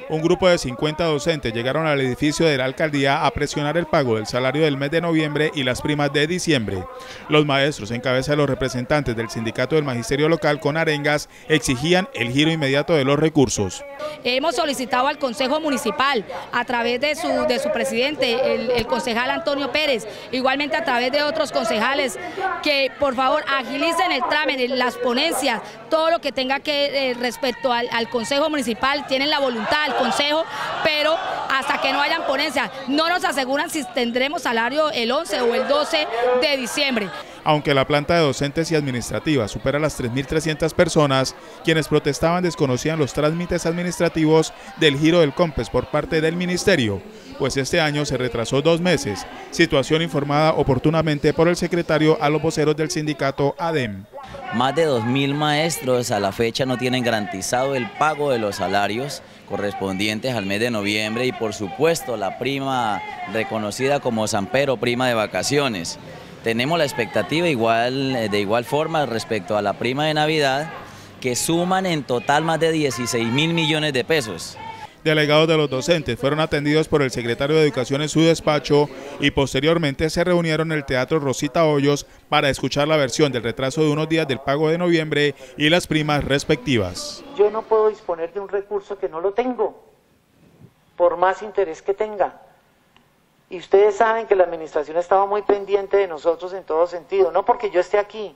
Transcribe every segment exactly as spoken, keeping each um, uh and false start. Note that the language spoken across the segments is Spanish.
Un grupo de cincuenta docentes llegaron al edificio de la alcaldía a presionar el pago del salario del mes de noviembre y las primas de diciembre. Los maestros, en cabeza de los representantes del sindicato del magisterio local con arengas, exigían el giro inmediato de los recursos. Hemos solicitado al Consejo Municipal, a través de su, de su presidente, el, el concejal Antonio Pérez, igualmente a través de otros concejales, que por favor agilicen el trámite, las ponencias, todo lo que tenga que eh, respecto al, al Consejo Municipal. Tienen la voluntad del Consejo, pero hasta que no hayan ponencias, no nos aseguran si tendremos salario el once o el doce de diciembre. Aunque la planta de docentes y administrativas supera las tres mil trescientas personas, quienes protestaban desconocían los trámites administrativos del giro del COMPES por parte del ministerio, pues este año se retrasó dos meses, situación informada oportunamente por el secretario a los voceros del sindicato ADEM. Más de dos mil maestros a la fecha no tienen garantizado el pago de los salarios correspondientes al mes de noviembre y por supuesto la prima reconocida como Sampero, prima de vacaciones. Tenemos la expectativa igual, de igual forma respecto a la prima de Navidad, que suman en total más de dieciséis mil millones de pesos. Delegados de los docentes fueron atendidos por el secretario de Educación en su despacho y posteriormente se reunieron en el Teatro Rosita Hoyos para escuchar la versión del retraso de unos días del pago de noviembre y las primas respectivas. Yo no puedo disponer de un recurso que no lo tengo, por más interés que tenga. Y ustedes saben que la administración estaba muy pendiente de nosotros en todo sentido, no porque yo esté aquí,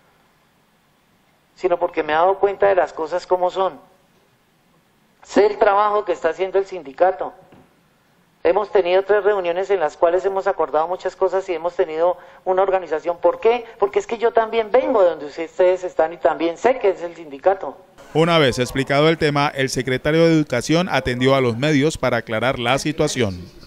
sino porque me he dado cuenta de las cosas como son. Sé el trabajo que está haciendo el sindicato. Hemos tenido tres reuniones en las cuales hemos acordado muchas cosas y hemos tenido una organización. ¿Por qué? Porque es que yo también vengo de donde ustedes están y también sé que es el sindicato. Una vez explicado el tema, el secretario de Educación atendió a los medios para aclarar la situación.